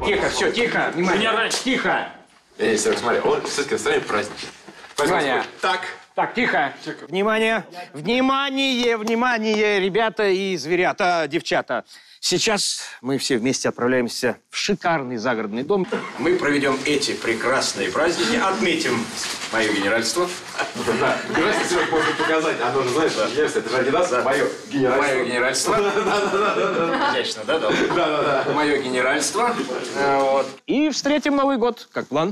Тихо, все, тихо. Внимание, тихо. Серег, смотри, он все-таки настроение праздничное. Внимание. Так, тихо. Внимание. Внимание, внимание, ребята и зверята, девчата. Сейчас мы все вместе отправляемся в шикарный загородный дом. Мы проведем эти прекрасные праздники, отметим мое генеральство. Генеральство сегодня можно показать. Оно же, знаешь, это же Адидас, мое генеральство. Мое генеральство. Изящно, да? Да. Мое генеральство. И встретим Новый год. Как план?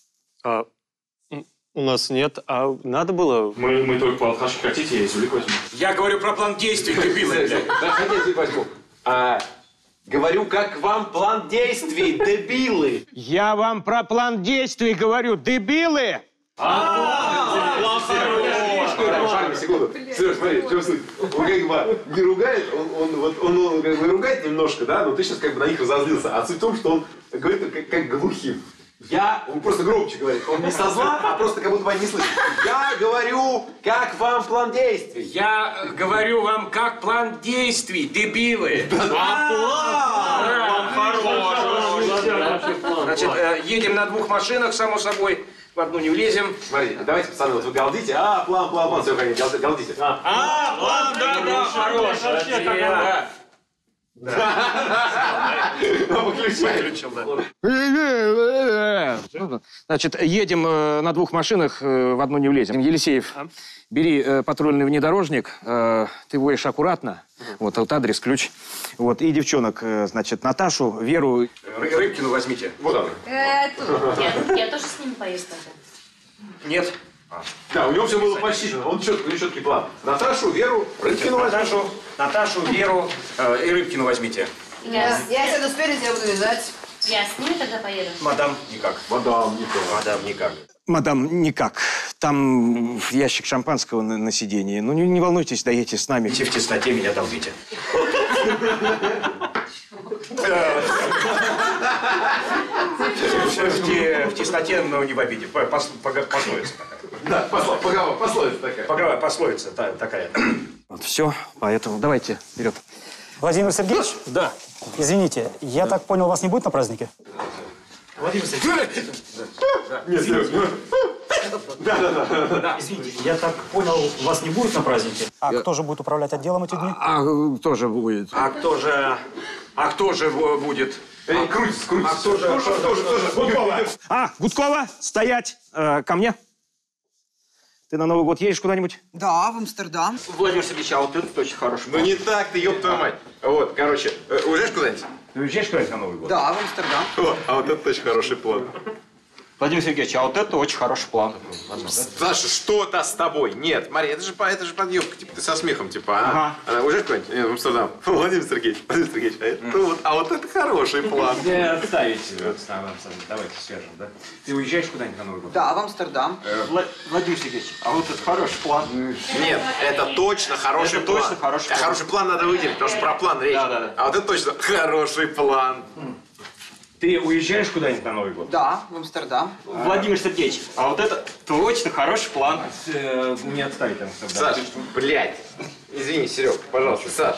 У нас нет, а надо было... Мы только по алкашке хотите, я извлек возьму. Я говорю про план действий, дебилы. Да, хотите, возьму. Говорю, как вам план действий, дебилы? Я вам про план действий говорю, дебилы! Секунду. Сереж, смотри, что слышишь? Он как бы не ругает, он как бы ругает немножко, да, но ты сейчас как бы на них разозлился. А суть в том, что он говорит как глухим. Он просто громче говорит. Он не со зла, а просто как будто бы не слышит. Я говорю, как вам план действий? Я говорю вам, как план действий, дебилы. Значит, едем на 2 машинах, само собой. В одну не влезем. Смотрите, давайте, пацаны, вот вы галдите. План, все, галдите. План, да, хорош. Выключил, да. Значит, едем на 2 машинах, в одну не влезем. Елисеев, бери патрульный внедорожник, ты водишь аккуратно. Вот адрес, ключ. Вот, и девчонок, значит, Наташу, Веру. Рыбкину возьмите. Вот она. Я тоже с ними поеду тогда. Нет. Да, у него все было посчитано. Он четкий план. Наташу, Веру, Рыбкину возьмите. Наташу, Веру и Рыбкину возьмите. Я сяду спереди, я буду вязать. с ними тогда поеду? Мадам, никак. Мадам, никак. Мадам, никак. Там ящик шампанского на сиденье. Ну, не волнуйтесь, доедете с нами. В тесноте меня долбите. В тесноте, но не в обиде. Пословица такая. Да, пословица такая. Пословица такая. Вот все, поэтому давайте вперед. Владимир Сергеевич? Да. Извините, я так понял, вас не будет на празднике? Владимир Сергеевич. Да. Извините, я так понял, вас не будет на празднике? А кто же будет управлять отделом эти дни? Кто же будет? А кто же будет? Крутится. Тоже. Гудкова! Гудкова, стоять! Ко мне. Ты на Новый год едешь куда-нибудь? Да, в Амстердам. Владимир Сергеевич, а вот это очень хороший. Ну не так ты, ёб твою мать. Вот, короче, уезжаешь куда-нибудь? Ты уезжаешь куда-нибудь на Новый год? Да, в Амстердам. А вот это очень хороший план. Владимир Сергеевич, а вот это очень хороший план. Саша, что-то с тобой? Нет, Мария, это же подъебка, типа, ты со смехом, типа, Ага. Уезжаешь куда-нибудь? Нет, в Амстердам. Владимир Сергеевич, а вот это хороший план. Отставить. Давайте свяжем, да? Ты уезжаешь куда-нибудь на Новый год? Да, в Амстердам. Владимир Сергеевич, а вот это хороший план. Нет, это точно хороший план. точно хороший план. Хороший план надо выделить, потому что про план речь. Да. А вот это точно хороший план. Ты уезжаешь куда-нибудь на Новый год? Да, в Амстердам. Владимир Сергеевич, а вот это точно хороший план. Не отставить Амстердам. Саш, блядь. Извини, Серег, пожалуйста. Саш,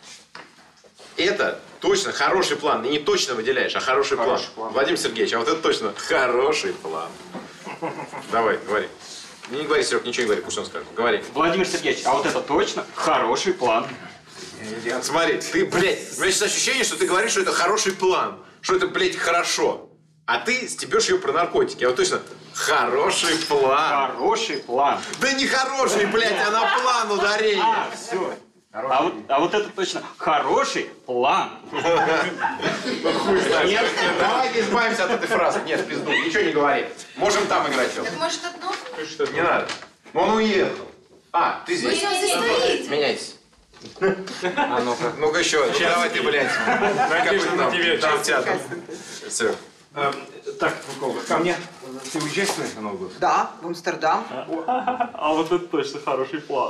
это точно хороший план. И не точно выделяешь, а хороший план. Владимир Сергеевич, а вот это точно хороший план. Давай, говори. Не говори, Серег, ничего не говори, пусть он скажет. Говори. Владимир Сергеевич, а вот это точно хороший план. Смотри, ты, блядь, у меня сейчас ощущение, что ты говоришь, что это хороший план. Что это, блядь, хорошо. А ты стебешь ее про наркотики. А вот точно, хороший план. Хороший план. Да не хороший, блядь, а на план ударение. Все. А вот это точно хороший план. Нет, давайте избавимся от этой фразы. Нет, в пизду, ничего не говори. Можем там играть. Так может одно? Не надо. Он уехал. Ты здесь. Вы здесь стоите. Меняйся. А ну-ка. Ну-ка еще. Давай ты, блядь. Надеюсь, на тебе. Там театр. Все. Так, ко мне. Ты уезжаешь на Новый год? Да, в Амстердам. А вот это точно хороший план.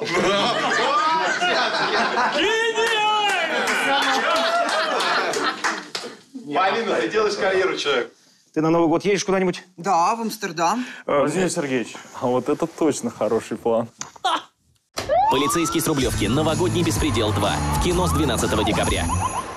Полина, ты делаешь карьеру, человек. Ты на Новый год едешь куда-нибудь? Да, в Амстердам. Владимир Сергеевич, а вот это точно хороший план. Полицейский с Рублевки. Новогодний беспредел 2. В кино с 12 декабря.